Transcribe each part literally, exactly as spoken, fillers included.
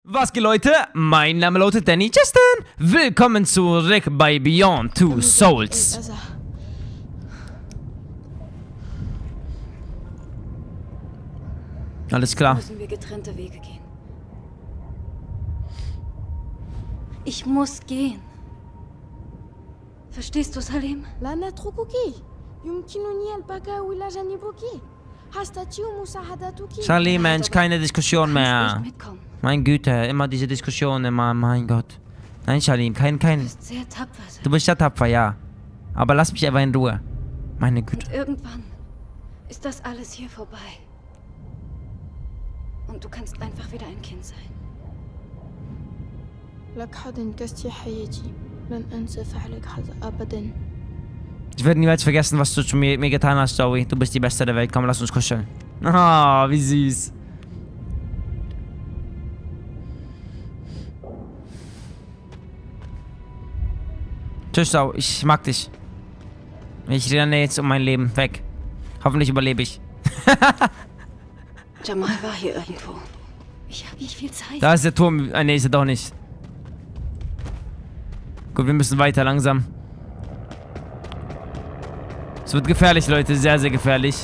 Was geht, Leute? Mein Name lautet Danny Justin. Willkommen zurück bei Beyond Two Souls. Alles klar. Müssen wir getrennte Wege gehen. Ich muss gehen. Verstehst du, Salim? Salim, Mensch, keine Diskussion mehr. Mitkommen. Mein Güte, immer diese Diskussion, immer, mein Gott. Nein, Salim, kein, kein. Du bist sehr tapfer. Du bist ja tapfer, ja. Aber lass mich einfach in Ruhe. Meine Güte. Und irgendwann ist das alles hier vorbei. Und du kannst einfach wieder ein Kind sein. Ich werde niemals vergessen, was du zu mir, mir getan hast, Zoe. Du bist die Beste der Welt. Komm, lass uns kuscheln. Ah, wie süß. Tschüss, Zoe. Ich mag dich. Ich renne jetzt um mein Leben. Weg. Hoffentlich überlebe ich. Jamal war hier irgendwo. Ich habe nicht viel Zeit. Da ist der Turm. Ah, nee, ist er doch nicht. Gut, wir müssen weiter langsam. Es wird gefährlich, Leute. Sehr, sehr gefährlich.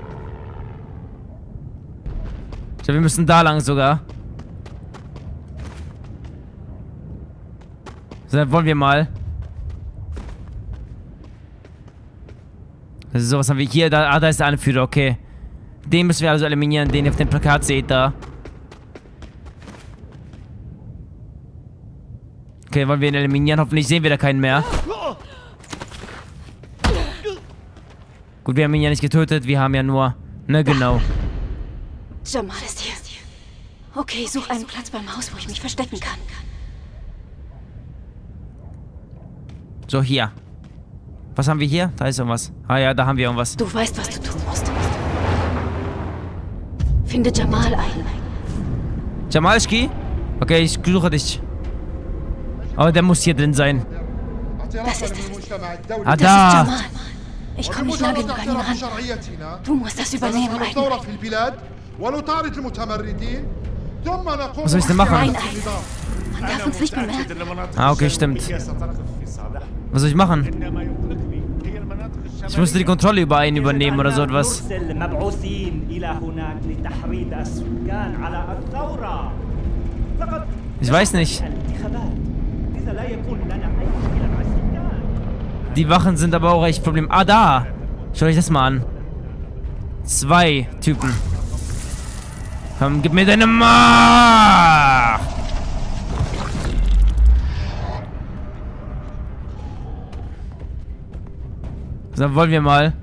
Ich glaube, wir müssen da lang sogar. So, dann wollen wir mal. Das ist so, was haben wir hier? Da, ah, da ist der Anführer, okay. Den müssen wir also eliminieren, den ihr auf dem Plakat seht da. Okay, wollen wir ihn eliminieren? Hoffentlich sehen wir da keinen mehr. Gut, wir haben ihn ja nicht getötet, wir haben ja nur... Ne, genau. Jamal ist hier. Okay, such einen Platz beim Haus, wo ich mich verstecken kann. So, hier. Was haben wir hier? Da ist irgendwas. Ah ja, da haben wir irgendwas. Du weißt, was du tun musst. Finde Jamal ein. Jamalski? Okay, ich suche dich. Aber der muss hier drin sein. Das ist es. Ah, Das ist da. Jamal. Ich komme nicht nah genug an ihn ran. Du musst das übernehmen, Aiden. Was soll ich denn machen? Nein, Aiden. Man darf uns nicht bemerken. Ah, okay, stimmt. Was soll ich machen? Ich musste die Kontrolle über einen übernehmen oder so etwas. Ich weiß nicht. Die Wachen sind aber auch echt Problem. Ah, da. Schau euch das mal an. Zwei Typen. Komm, gib mir deine Macht. So, wollen wir mal.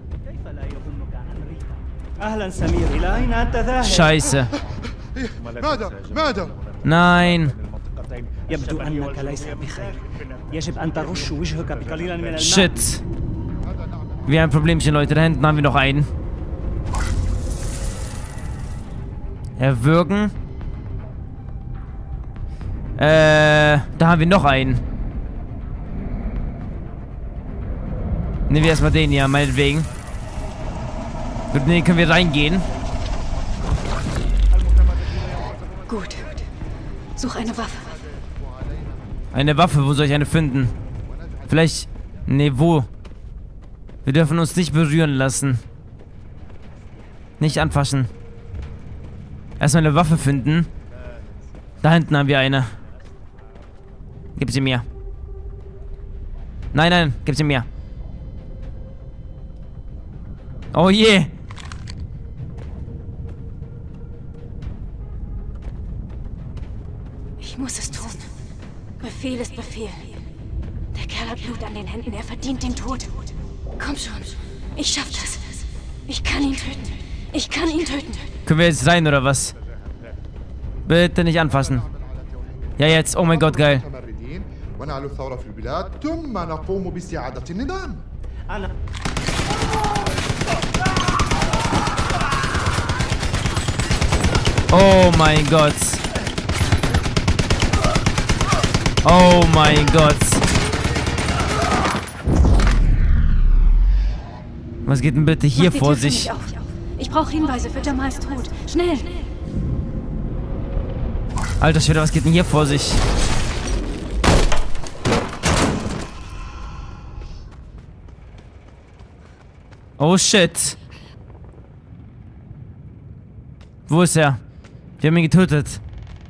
Scheiße. Nein. Shit. Wir haben ein Problemchen, Leute. Da hinten haben wir noch einen. Erwürgen. Äh, da haben wir noch einen. Nehmen wir erstmal den hier, meinetwegen. Gut, nee, können wir reingehen. Gut. Such eine Waffe. Eine Waffe, wo soll ich eine finden? Vielleicht... Nee, wo? Wir dürfen uns nicht berühren lassen. Nicht anfassen. Erstmal eine Waffe finden. Da hinten haben wir eine. Gib sie mir. Nein, nein, gib sie mir. Oh je. Ich muss es tun. Befehl ist Befehl. Der Kerl hat Blut an den Händen. Er verdient den Tod. Komm schon. Ich schaff das. Ich kann ihn töten. Ich kann ihn töten. Können wir jetzt rein oder was? Bitte nicht anfassen. Ja, jetzt. Oh mein Gott, geil. Oh mein Gott. Oh mein Gott. Was geht denn bitte hier vor sich? Ich brauche Hinweise für Jamals Tod. Schnell! Alter Schwede, was geht denn hier vor sich? Oh shit. Wo ist er? Wir haben ihn getötet.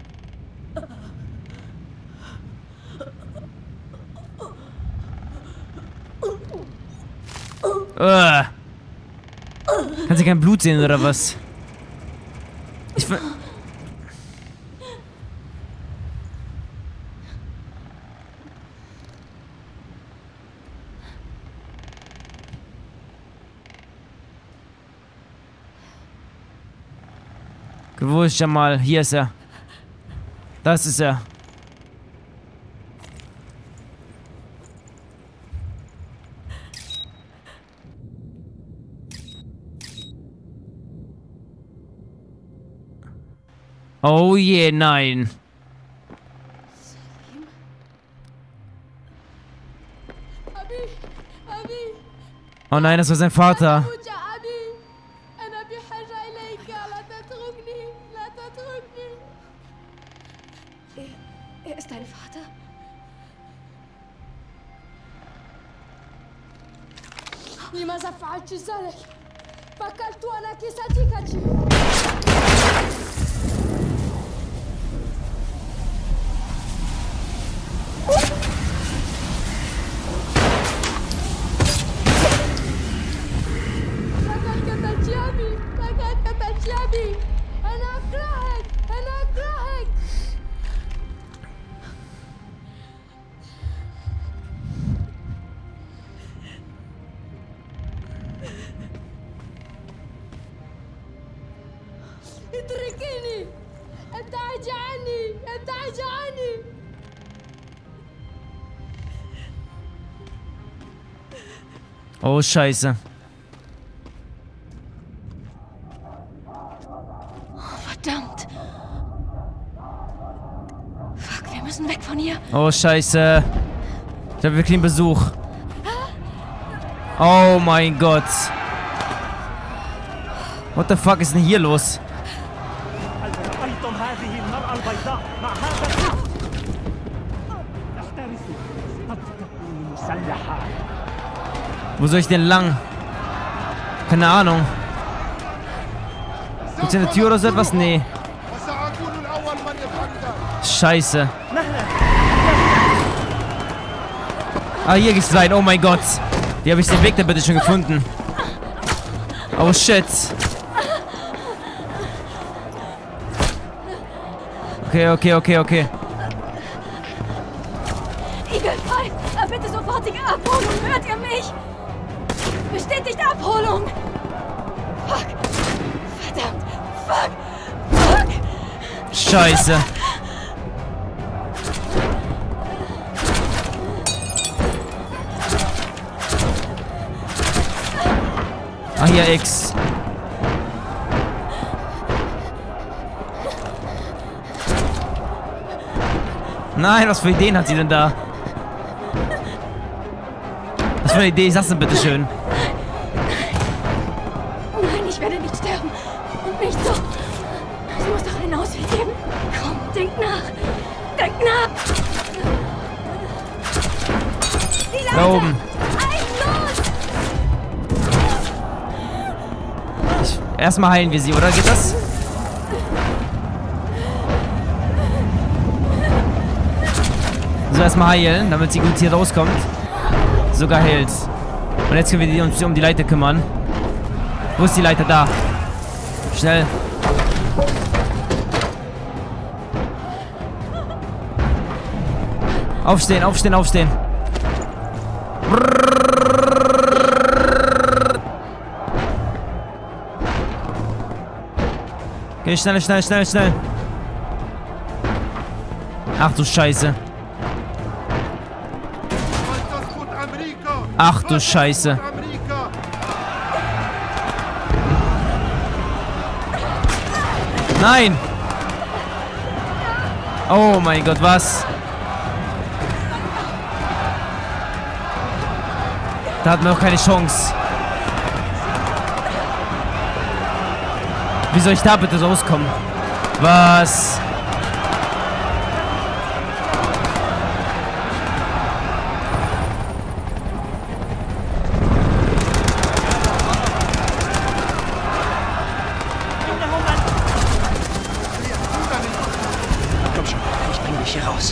Uh. Kann sie kein Blut sehen oder was? Ich will... Wo ist Jamal? Hier ist er. Das ist er. Oh je, nein. Oh nein, das war sein Vater. Er, er ist dein Vater? لماذا فعلت ذلك؟ فكرت أنك صديقتي. لقد قتلت أبي، لقد قتلت أبي. أنا أكرهك، أنا أكرهك. اتركيني. ابتعدي عني، ابتعدي عني. Oh, Scheiße. Oh, verdammt. Fuck, wir müssen weg von hier. Oh, Scheiße. Ich glaube, wir kriegen Besuch. Oh mein Gott. What the fuck ist denn hier los? Wo soll ich denn lang? Keine Ahnung. Gibt's hier eine Tür oder so etwas? Nee. Scheiße. Ah, hier geht's rein. Oh mein Gott. Wie habe ich den Weg da bitte schon gefunden? Oh shit. Okay, okay, okay, okay. Eagle frei! Bitte sofortige Abholung! Hört ihr mich? Bestätigt Abholung! Fuck! Verdammt! Fuck! Fuck! Scheiße. Ah, hier X. Nein, was für Ideen hat sie denn da? Was für eine Idee ist das denn, bitteschön? Nein, ich werde nicht sterben. Und nicht so. Es muss doch einen Ausweg geben. Komm, denk nach. Denk nach. Die Leute! Da oben. Ein, los! Ich, erstmal heilen wir sie, oder? Geht das? So, erstmal heilen, damit sie gut hier rauskommt. Sogar hält. Und jetzt können wir uns um die Leiter kümmern. Wo ist die Leiter? Da. Schnell. Aufstehen, aufstehen, aufstehen. Okay, schnell, schnell, schnell, schnell. Ach du Scheiße. Ach du Scheiße. Nein! Oh mein Gott, was? Da hatten wir noch keine Chance. Wie soll ich da bitte rauskommen? Was? mich hier raus.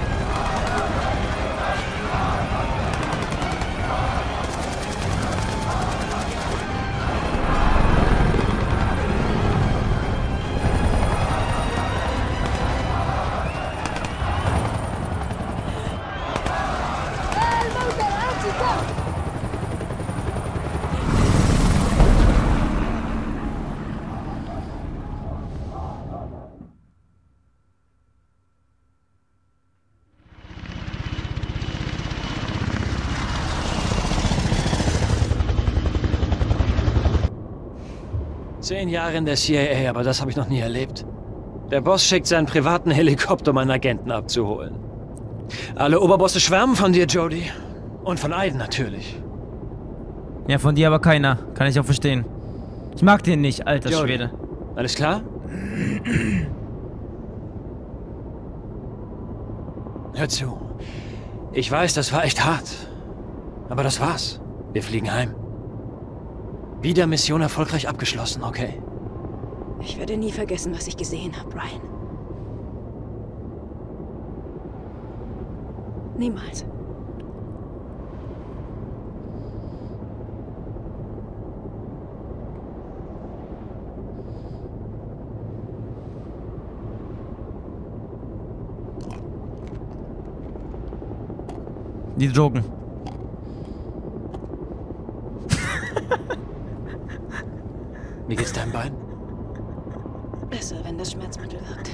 Zehn Jahre in der C I A, aber das habe ich noch nie erlebt. Der Boss schickt seinen privaten Helikopter, um einen Agenten abzuholen. Alle Oberbosse schwärmen von dir, Jodie. Und von Aiden natürlich. Ja, von dir aber keiner. Kann ich auch verstehen. Ich mag den nicht, alter Jodie, Schwede. alles klar? Hör zu. Ich weiß, das war echt hart. Aber das war's. Wir fliegen heim. Wieder Mission erfolgreich abgeschlossen, okay? Ich werde nie vergessen, was ich gesehen habe, Brian. Niemals. Die Drogen. Wie geht's deinem Bein? Besser, wenn das Schmerzmittel wirkt.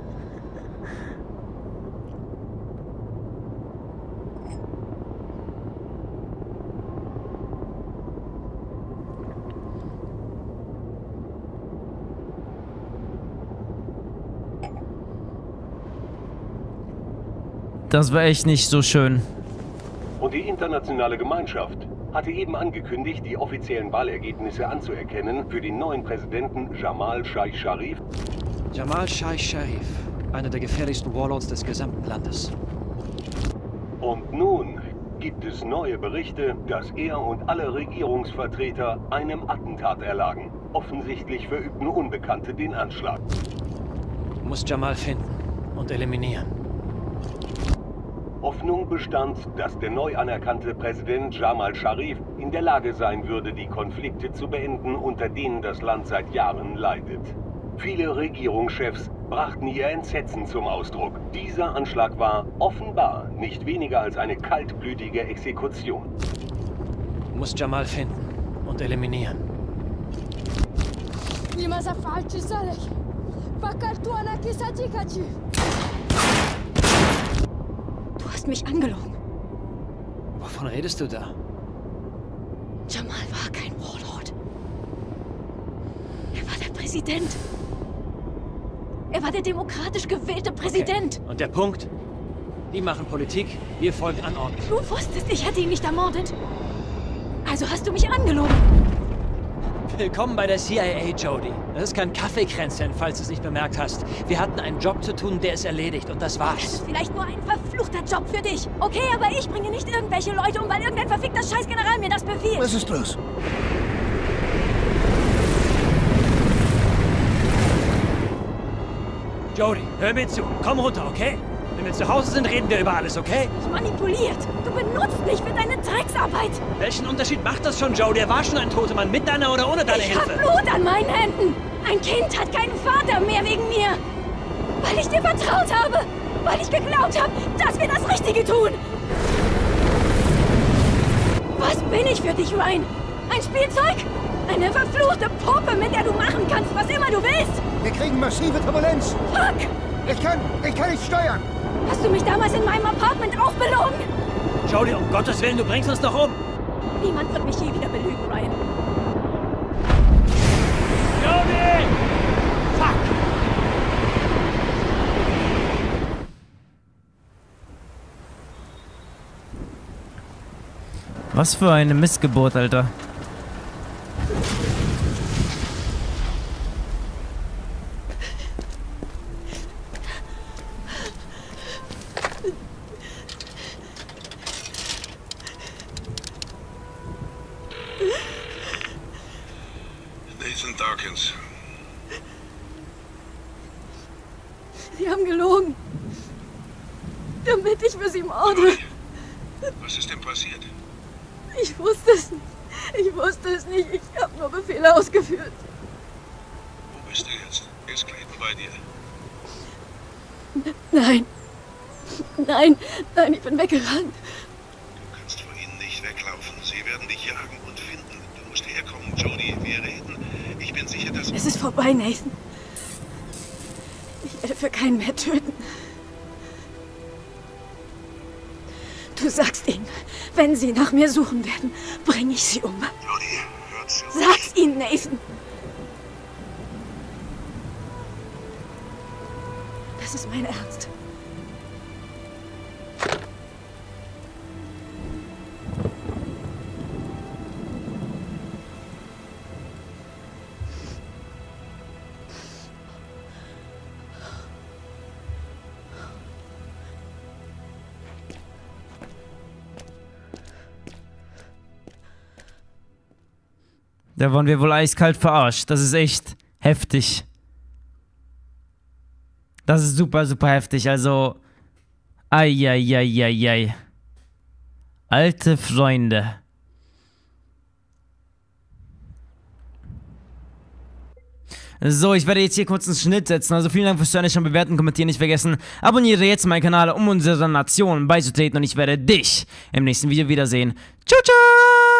Das war echt nicht so schön. Und die internationale Gemeinschaft hatte eben angekündigt, die offiziellen Wahlergebnisse anzuerkennen für den neuen Präsidenten Jamal Shaikh Sharif. Jamal Shaikh Sharif, einer der gefährlichsten Warlords des gesamten Landes. Und nun gibt es neue Berichte, dass er und alle Regierungsvertreter einem Attentat erlagen. Offensichtlich verübten Unbekannte den Anschlag. Du musst Jamal finden und eliminieren. Hoffnung bestand, dass der neu anerkannte Präsident Jamal Sharif in der Lage sein würde, die Konflikte zu beenden, unter denen das Land seit Jahren leidet. Viele Regierungschefs brachten ihr Entsetzen zum Ausdruck. Dieser Anschlag war offenbar nicht weniger als eine kaltblütige Exekution. Du musst Jamal finden und eliminieren. لماذا فعلت ذلك؟ فكرت أنك صديقتي. Du hast mich angelogen. Wovon redest du da? Jamal war kein Warlord. Er war der Präsident. Er war der demokratisch gewählte Präsident. Okay. Und der Punkt? Die machen Politik, wir folgen Anordnungen. Du wusstest, ich hätte ihn nicht ermordet. Also hast du mich angelogen. Willkommen bei der C I A, Jodie. Das ist kein Kaffeekränzchen, falls du es nicht bemerkt hast. Wir hatten einen Job zu tun, der ist erledigt und das Das war's. ist vielleicht nur ein verfluchter Job für dich. Okay, aber ich bringe nicht irgendwelche Leute um, weil irgendein verfickter Scheißgeneral mir das befiehlt. Was ist los? Jodie, hör mir zu. Komm runter, okay? Wenn wir zu Hause sind, reden wir über alles, okay? Manipuliert. Du benutzt mich für deine Drecksarbeit. Welchen Unterschied macht das schon, Jodie? Er war schon ein toter Mann, mit deiner oder ohne deine Ich Hilfe. hab Blut an meinen Händen. Ein Kind hat keinen Vater mehr wegen mir. Weil ich dir vertraut habe. Weil ich geglaubt habe, dass wir das Richtige tun. Was bin ich für dich, Ryan? Ein Spielzeug? Eine verfluchte Puppe, mit der du machen kannst, was immer du willst. Wir kriegen massive Turbulenz. Fuck! Ich kann, ich kann nicht steuern. Hast du mich damals in meinem Apartment auch belogen? Jodie, um Gottes Willen, du bringst uns doch um. Niemand wird mich je wieder belügen, Ryan. Jodie! Fuck! Was für eine Missgeburt, Alter. Nathan Dawkins. Sie haben gelogen. damit ich für sie morde. Jodie, was ist denn passiert? Ich wusste es nicht. Ich wusste es nicht. Ich habe nur Befehle ausgeführt. Wo bist du jetzt? Ist Clayton bei dir? Nein. Nein, nein, ich bin weggerannt. Du kannst vor ihnen nicht weglaufen. Sie werden dich jagen und finden. Du musst herkommen, Jodie. Wir reden. Ich bin sicher, dass... Es ist vorbei, Nathan. Ich werde für keinen mehr töten. Du sagst ihnen, wenn sie nach mir suchen werden, bringe ich sie um. Jodie, hör zu. Sag's ihnen, Nathan. Das ist mein Ernst. Da wurden wir wohl eiskalt verarscht. Das ist echt heftig. Das ist super, super heftig. Also, Eieieiei. Alte Freunde. So, ich werde jetzt hier kurz einen Schnitt setzen. Also vielen Dank fürs Hören, schon bewerten, kommentieren nicht vergessen. Abonniere jetzt meinen Kanal, um unserer Nation beizutreten. Und ich werde dich im nächsten Video wiedersehen. Ciao, ciao!